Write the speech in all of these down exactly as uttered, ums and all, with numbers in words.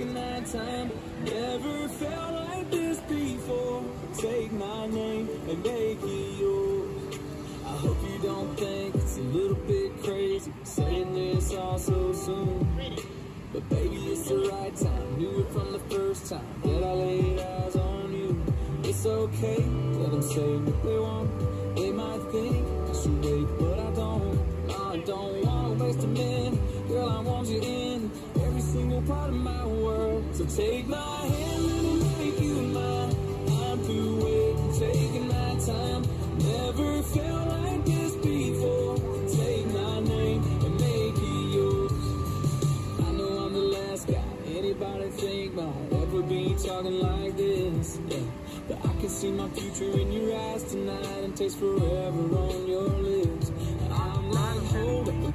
taking that time. Never felt like this before. Take my name and make it yours. I hope you don't think it's a little bit crazy saying this all so soon. But baby, it's the right time. Knew it from the first time that I laid eyes on you. It's okay, let them say what they want. They might think I should wait, but I don't. No, I don't want to waste a minute. Girl, I want you in every single part of my world. So take my hand, let me make you mine. I'm through waiting, taking my time. Never felt like this before. Take my name and make it yours. I know I'm the last guy anybody think might ever be talking like this, yeah. But I can see my future in your eyes tonight and taste forever on your lips. And I'm like, hold up.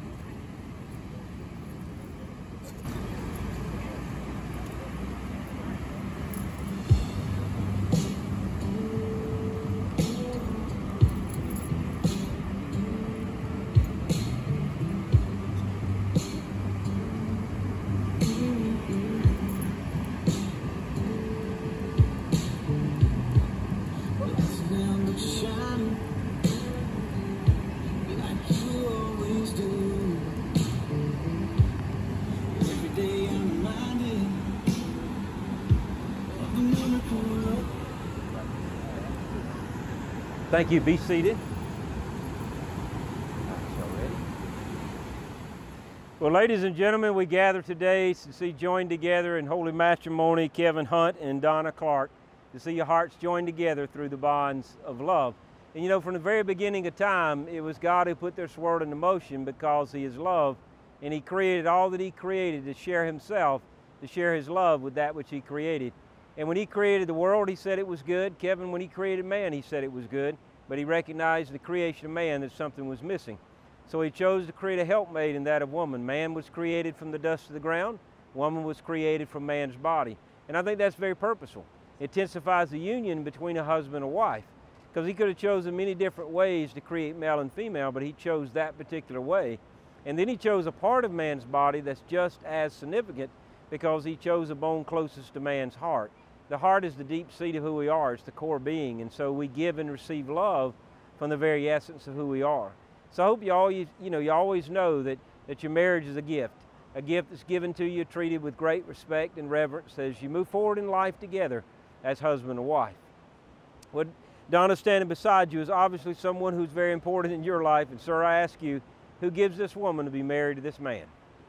Thank you. Be seated. Well, ladies and gentlemen, we gather today to see joined together in holy matrimony Kevin Hunt and Donna Clark, to see your hearts joined together through the bonds of love. And you know, from the very beginning of time, it was God who put this world into motion because He is love, and He created all that He created to share Himself, to share His love with that which He created. And when He created the world, He said it was good. Kevin, when He created man, He said it was good. But He recognized the creation of man that something was missing. So He chose to create a helpmate in that of woman. Man was created from the dust of the ground. Woman was created from man's body. And I think that's very purposeful. It intensifies the union between a husband and a wife. Because He could have chosen many different ways to create male and female, but He chose that particular way. And then He chose a part of man's body that's just as significant because He chose a bone closest to man's heart. The heart is the deep seat of who we are. It's the core being. And so we give and receive love from the very essence of who we are. So I hope you, all, you, you, know, you always know that, that your marriage is a gift. A gift that's given to you, treated with great respect and reverence as you move forward in life together as husband and wife. What Donna standing beside you is obviously someone who's very important in your life. And sir, I ask you, who gives this woman to be married to this man?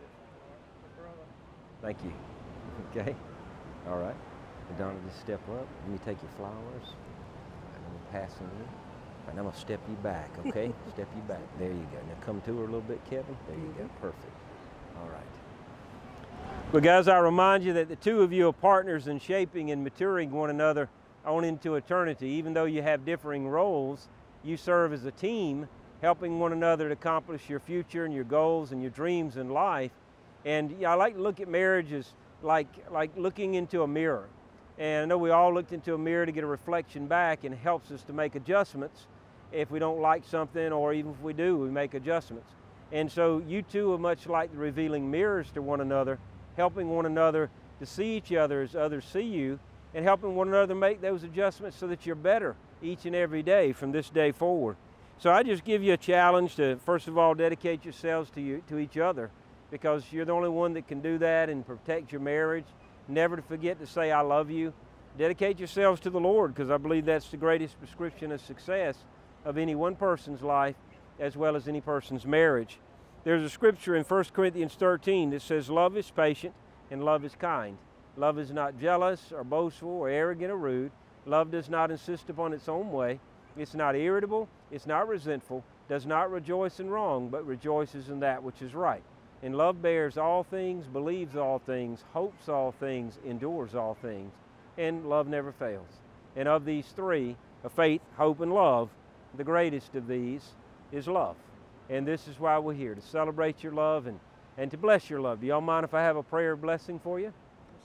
Thank you. Okay. All right. Donna, just step up. Let me take your flowers. I'm going to pass them in. And I'm going to step you back, okay? Step you back. There you go. Now come to her a little bit, Kevin. There you go. Perfect. All right. Well, guys, I remind you that the two of you are partners in shaping and maturing one another on into eternity. Even though you have differing roles, you serve as a team, helping one another to accomplish your future and your goals and your dreams in life. And yeah, I like to look at marriage as like, like looking into a mirror. And I know we all looked into a mirror to get a reflection back, and it helps us to make adjustments if we don't like something, or even if we do, we make adjustments. And so you two are much like the revealing mirrors to one another, helping one another to see each other as others see you, and helping one another make those adjustments so that you're better each and every day from this day forward. So I just give you a challenge to, first of all, dedicate yourselves to, you, to each other, because you're the only one that can do that and protect your marriage. Never to forget to say, I love you. Dedicate yourselves to the Lord, because I believe that's the greatest prescription of success of any one person's life as well as any person's marriage. There's a scripture in First Corinthians thirteen that says, love is patient and love is kind. Love is not jealous or boastful or arrogant or rude. Love does not insist upon its own way. It's not irritable. It's not resentful. Does not rejoice in wrong, but rejoices in that which is right. And love bears all things, believes all things, hopes all things, endures all things. And love never fails. And of these three, of faith, hope, and love, the greatest of these is love. And this is why we're here, to celebrate your love and, and to bless your love. Do y'all mind if I have a prayer of blessing for you?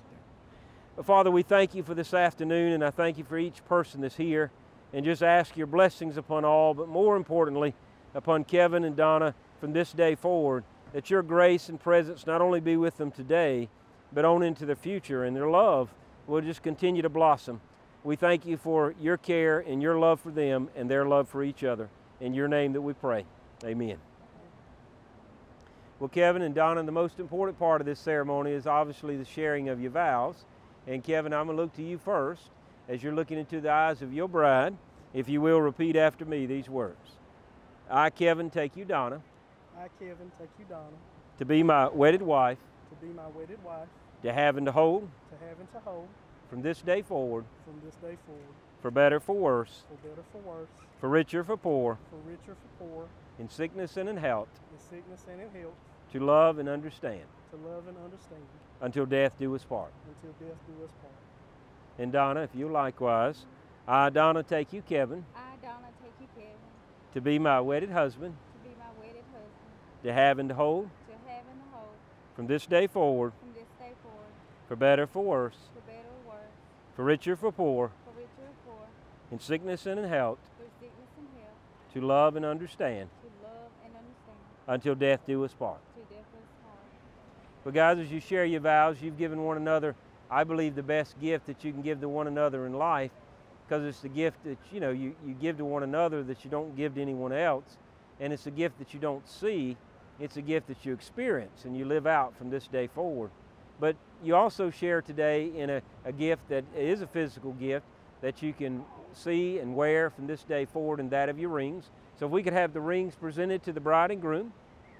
But Father, we thank you for this afternoon, and I thank you for each person that's here, and just ask your blessings upon all, but more importantly, upon Kevin and Donna from this day forward, that your grace and presence not only be with them today, but on into the future, and their love will just continue to blossom. We thank you for your care and your love for them and their love for each other. In your name that we pray. Amen. Well, Kevin and Donna, the most important part of this ceremony is obviously the sharing of your vows. And Kevin, I'm going to look to you first as you're looking into the eyes of your bride. If you will, repeat after me these words. I, Kevin, take you, Donna. I, Kevin, take you, Donna. To be my wedded wife. To be my wedded wife. To have and to hold. To have and to hold. From this day forward. From this day forward. For better, for worse. For better, for worse. For richer, for poor. For richer, for poor. In sickness and in health. In sickness and in health. To love and understand. To love and understand. Until death do us part. Until death do us part. And Donna, if you likewise. I, Donna, take you, Kevin. I, Donna, take you, Kevin. To be my wedded husband. To be my wedded husband. To have and to hold. To have and to hold. From this day forward. From this day forward. For better, for worse. For better or worse. For richer, for poor. For richer or poor. In sickness and in health. For sickness and health. To love and understand. To love and understand. Until death do us part. To death do us part. But guys, as you share your vows, you've given one another, I believe, the best gift that you can give to one another in life, because it's the gift that, you know, you, you give to one another that you don't give to anyone else. And it's a gift that you don't see. It's a gift that you experience and you live out from this day forward. But you also share today in a, a gift that is a physical gift that you can see and wear from this day forward, and that of your rings. So if we could have the rings presented to the bride and groom.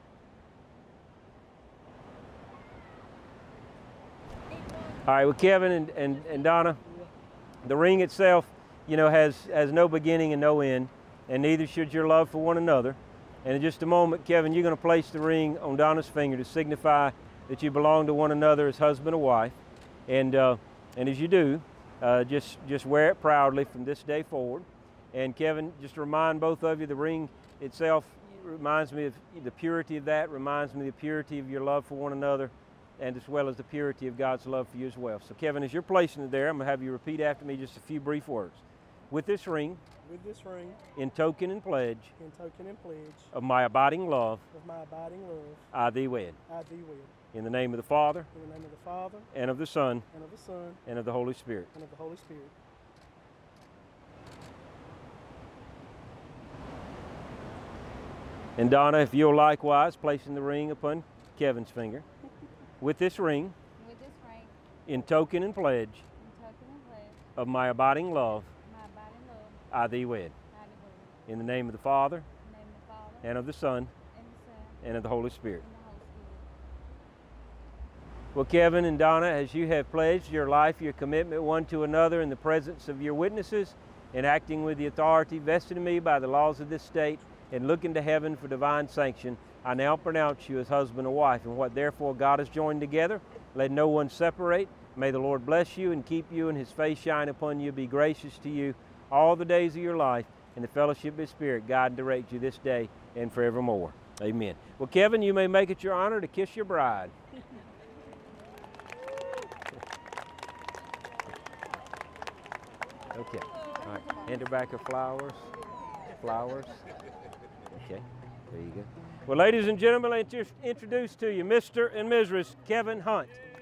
All right, well, Kevin and, and, and Donna, the ring itself, you know, has, has no beginning and no end, and neither should your love for one another. And in just a moment, Kevin, you're going to place the ring on Donna's finger to signify that you belong to one another as husband and wife. And, uh, and as you do, uh, just, just wear it proudly from this day forward. And Kevin, just to remind both of you, the ring itself reminds me of the purity of that, reminds me of the purity of your love for one another, and as well as the purity of God's love for you as well. So Kevin, as you're placing it there, I'm going to have you repeat after me just a few brief words. With this ring, with this ring, in token and pledge, in token and pledge, of my abiding love, of my abiding love, I thee wed. I thee wed. In the name of the Father, in the name of the Father, and of the Son, and of the Son, and of the Holy Spirit. and of the Holy Spirit. And Donna, if you'll likewise, placing the ring upon Kevin's finger. With this ring, With this ring, in token and pledge, in token and pledge, of my abiding love, my abiding love, I thee wed. I thee wed. In the name of the Father, In the name of the Father, and of the Son, and the Son, and of the Holy Spirit. and the Holy Spirit. Well, Kevin and Donna, as you have pledged your life, your commitment one to another in the presence of your witnesses, and acting with the authority vested in me by the laws of this state, and looking to heaven for divine sanction, I now pronounce you as husband and wife. And what therefore God has joined together, let no one separate. May the Lord bless you and keep you, and his face shine upon you, be gracious to you all the days of your life, and the fellowship of his Spirit guide and direct you this day and forevermore. Amen. Well, Kevin, you may make it your honor to kiss your bride. Okay. All right. Hand her back her flowers. Flowers. Okay. There you go. Well, ladies and gentlemen, I introduce to you Mister and Missus Kevin Hunt.